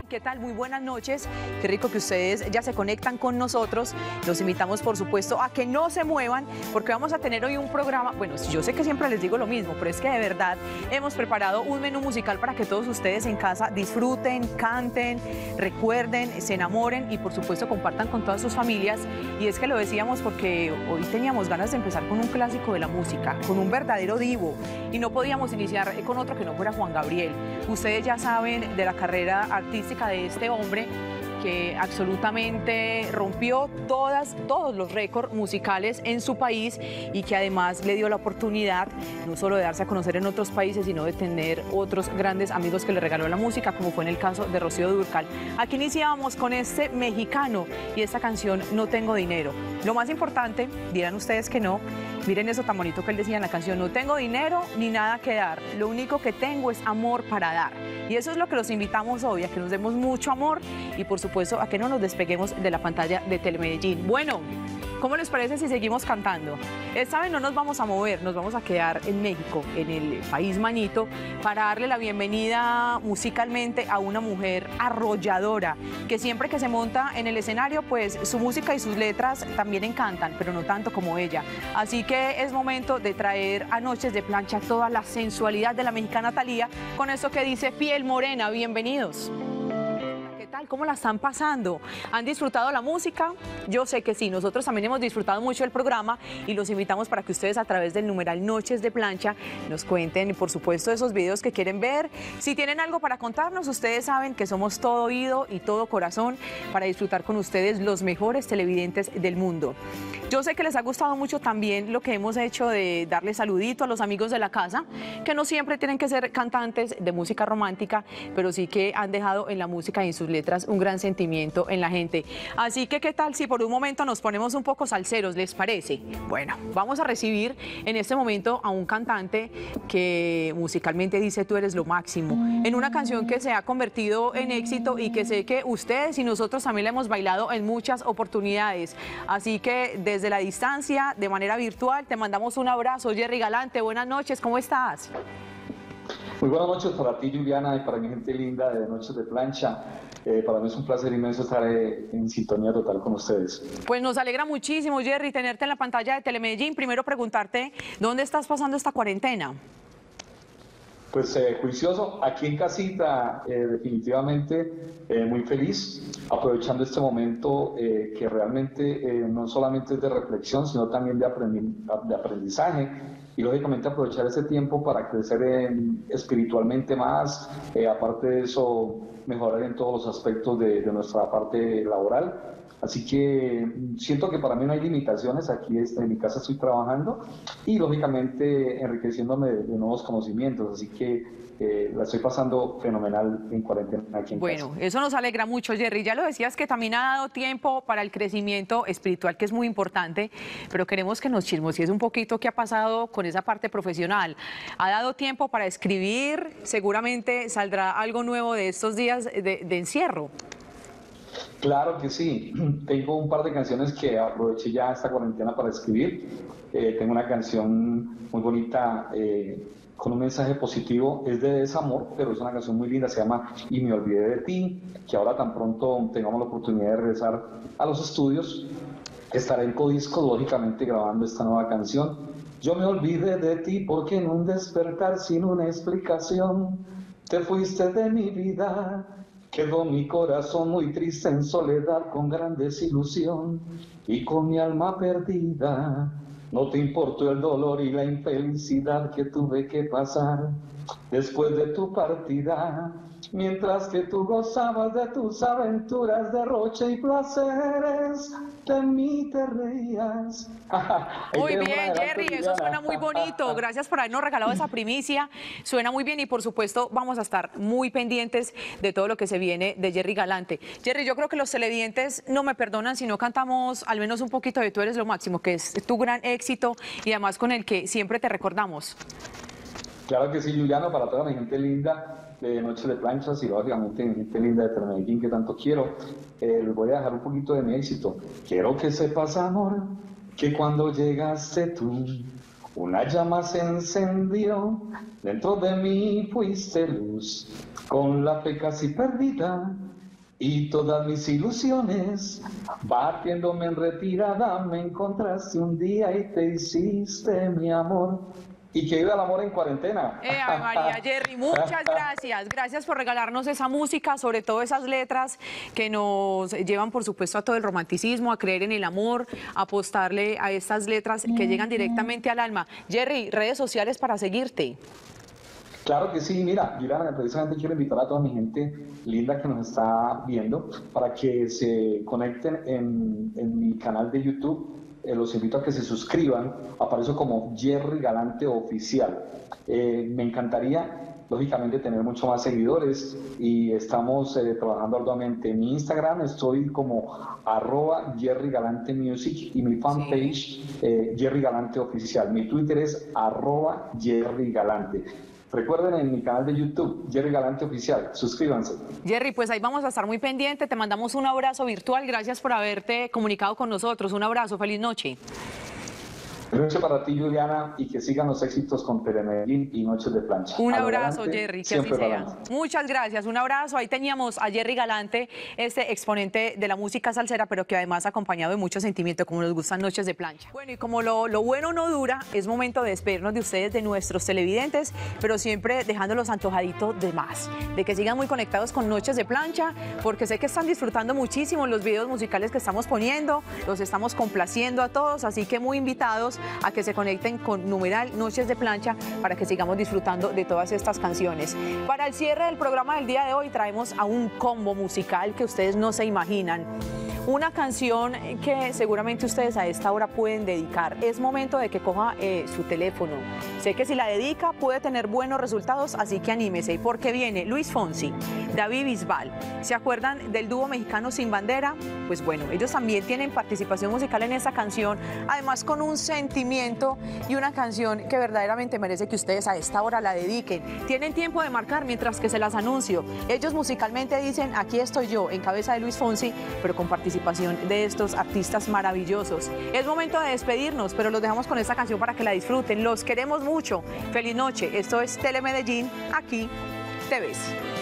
¿Qué tal? Muy buenas noches. Qué rico que ustedes ya se conectan con nosotros. Los invitamos, por supuesto, a que no se muevan, porque vamos a tener hoy un programa. Bueno, yo sé que siempre les digo lo mismo, pero es que de verdad hemos preparado un menú musical para que todos ustedes en casa disfruten, canten, recuerden, se enamoren y, por supuesto, compartan con todas sus familias. Y es que lo decíamos porque hoy teníamos ganas de empezar con un clásico de la música, con un verdadero divo, y no podíamos iniciar con otro que no fuera Juan Gabriel. Ustedes ya saben de la carrera artística de este hombre que absolutamente rompió todos los récords musicales en su país y que además le dio la oportunidad no solo de darse a conocer en otros países, sino de tener otros grandes amigos que le regaló la música, como fue en el caso de Rocío Dúrcal. Aquí iniciábamos con este mexicano y esta canción No Tengo Dinero. Lo más importante, dirán ustedes que no, miren eso tan bonito que él decía en la canción: no tengo dinero ni nada que dar, lo único que tengo es amor para dar. Y eso es lo que los invitamos hoy, a que nos demos mucho amor y, por supuesto, a que no nos despeguemos de la pantalla de Telemedellín. Bueno, ¿cómo les parece si seguimos cantando? Esta vez no nos vamos a mover, nos vamos a quedar en México, en el país manito, para darle la bienvenida musicalmente a una mujer arrolladora, que siempre que se monta en el escenario, pues su música y sus letras también encantan, pero no tanto como ella. Así que es momento de traer a Noches de Plancha toda la sensualidad de la mexicana Thalía, con esto que dice Piel Morena. Bienvenidos. ¿Qué tal? ¿Cómo la están pasando? ¿Han disfrutado la música? Yo sé que sí, nosotros también hemos disfrutado mucho el programa y los invitamos para que ustedes a través del numeral Noches de Plancha nos cuenten, por supuesto, esos videos que quieren ver. Si tienen algo para contarnos, ustedes saben que somos todo oído y todo corazón para disfrutar con ustedes los mejores televidentes del mundo. Yo sé que les ha gustado mucho también lo que hemos hecho de darle saludito a los amigos de la casa, que no siempre tienen que ser cantantes de música romántica, pero sí que han dejado en la música y en sus letras un gran sentimiento en la gente. Así que, ¿qué tal si por un momento nos ponemos un poco salseros, les parece? Bueno, vamos a recibir en este momento a un cantante que musicalmente dice tú eres lo máximo, en una canción que se ha convertido en éxito y que sé que ustedes y nosotros también la hemos bailado en muchas oportunidades. Así que desde la distancia, de manera virtual, te mandamos un abrazo. Jerry Galante, buenas noches, ¿cómo estás? Muy buenas noches para ti, Juliana, y para mi gente linda de Noches de Plancha. Para mí es un placer inmenso estar en sintonía total con ustedes. Pues nos alegra muchísimo, Jerry, tenerte en la pantalla de Telemedellín. Primero preguntarte, ¿dónde estás pasando esta cuarentena? Pues juicioso, aquí en casita, definitivamente muy feliz, aprovechando este momento que realmente no solamente es de reflexión, sino también de aprendizaje, y lógicamente aprovechar ese tiempo para crecer espiritualmente más, aparte de eso, mejorar en todos los aspectos de nuestra parte laboral. Así que siento que para mí no hay limitaciones, aquí en mi casa estoy trabajando y lógicamente enriqueciéndome de nuevos conocimientos, así que la estoy pasando fenomenal en cuarentena aquí en casa. Bueno, eso nos alegra mucho, Jerry. Ya lo decías que también ha dado tiempo para el crecimiento espiritual, que es muy importante, pero queremos que nos chismosies un poquito qué ha pasado con esa parte profesional. ¿Ha dado tiempo para escribir? Seguramente saldrá algo nuevo de estos días de encierro. Claro que sí, tengo un par de canciones que aproveché ya esta cuarentena para escribir. Tengo una canción muy bonita con un mensaje positivo, es de desamor, pero es una canción muy linda, se llama Y me olvidé de ti, que ahora tan pronto tengamos la oportunidad de regresar a los estudios, estaré en Codisco, lógicamente grabando esta nueva canción. Yo me olvidé de ti porque en un despertar sin una explicación te fuiste de mi vida. Quedó mi corazón muy triste en soledad, con gran desilusión y con mi alma perdida. No te importó el dolor y la infelicidad que tuve que pasar después de tu partida. Mientras que tú gozabas de tus aventuras, derroche y placeres, de mí te reías. Muy bien, Jerry, eso suena muy bonito. Gracias por habernos regalado esa primicia. Suena muy bien y, por supuesto, vamos a estar muy pendientes de todo lo que se viene de Jerry Galante. Jerry, yo creo que los televidentes no me perdonan si no cantamos al menos un poquito de Tú eres lo máximo, que es tu gran éxito y además con el que siempre te recordamos. Claro que sí, Juliano, para toda mi gente linda de Noches de Planchas y lógicamente mi gente linda de Telemedellín que tanto quiero, les voy a dejar un poquito de mi éxito. Quiero que sepas, amor, que cuando llegaste tú, una llama se encendió, dentro de mí fuiste luz, con la fe casi perdida, Y todas mis ilusiones, batiéndome en retirada, me encontraste un día y te hiciste mi amor. Y que viva el amor en cuarentena. Ave María, Jerry, muchas gracias. Gracias por regalarnos esa música, sobre todo esas letras que nos llevan, por supuesto, a todo el romanticismo, a creer en el amor, a apostarle a estas letras que llegan directamente al alma. Jerry, redes sociales para seguirte. Claro que sí, mira, Juliana, precisamente quiero invitar a toda mi gente linda que nos está viendo para que se conecten en mi canal de YouTube. Los invito a que se suscriban, aparezco como Jerry Galante Oficial. Me encantaría, lógicamente, tener mucho más seguidores y estamos trabajando arduamente. En mi Instagram estoy como @JerryGalanteMusic y mi fanpage Jerry Galante Oficial. Mi Twitter es @JerryGalante. Recuerden en mi canal de YouTube, Jerry Galante Oficial, suscríbanse. Jerry, pues ahí vamos a estar muy pendientes, te mandamos un abrazo virtual, gracias por haberte comunicado con nosotros, un abrazo, feliz noche. Feliz noche para ti, Juliana, y que sigan los éxitos con Telemedellín y Noches de Plancha. Un abrazo, Jerry, que así sea. Muchas gracias, un abrazo. Ahí teníamos a Jerry Galante, este exponente de la música salsera, pero que además acompañado de mucho sentimiento, como nos gustan Noches de Plancha. Bueno, y como lo bueno no dura, es momento de despedirnos de ustedes, de nuestros televidentes, pero siempre dejándolos antojaditos de más, de que sigan muy conectados con Noches de Plancha, porque sé que están disfrutando muchísimo los videos musicales que estamos poniendo, los estamos complaciendo a todos, así que muy invitados a que se conecten con numeral Noches de Plancha para que sigamos disfrutando de todas estas canciones. Para el cierre del programa del día de hoy traemos a un combo musical que ustedes no se imaginan. Una canción que seguramente ustedes a esta hora pueden dedicar. Es momento de que coja su teléfono. Sé que si la dedica puede tener buenos resultados, así que anímese. Porque viene Luis Fonsi, David Bisbal. ¿Se acuerdan del dúo mexicano Sin Bandera? Pues bueno, ellos también tienen participación musical en esta canción, además con un sentimiento y una canción que verdaderamente merece que ustedes a esta hora la dediquen. Tienen tiempo de marcar mientras que se las anuncio. Ellos musicalmente dicen, aquí estoy yo, en cabeza de Luis Fonsi, pero con participación de estos artistas maravillosos. Es momento de despedirnos, pero los dejamos con esta canción para que la disfruten. Los queremos mucho. Feliz noche. Esto es Telemedellín. Aquí te ves.